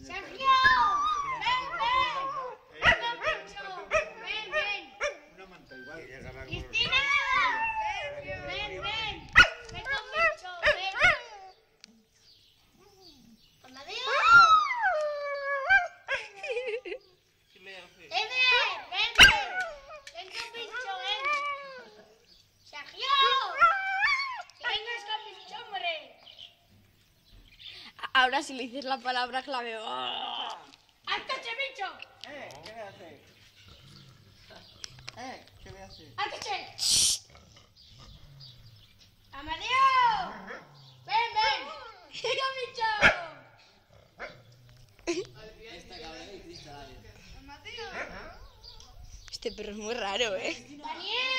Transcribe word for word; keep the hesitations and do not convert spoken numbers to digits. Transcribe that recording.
¡Sergio! ¡Ven, ven! ¡Venga, Pincho! ¡Ven, ven! ¡Cristina! ¡Ven, ven! ¡Ven con Pincho! ¡Ven! ¡Amadeo! ¡Ven, ven! ¡Ven, ven! ¡Ven con Pincho, ven! ¡Sergio! ¡Que vengas con Pincho, hombre! Ahora si le dices la palabra clave... ¡Oh! ¡Atache, Pincho! Eh, ¿qué le hace? Eh, ¿qué le hace? ¡Atache! ¡Amadeo! ¡Ven, ven! ¡Ven con Pincho! Este perro es muy raro, ¿eh? ¡Daniel!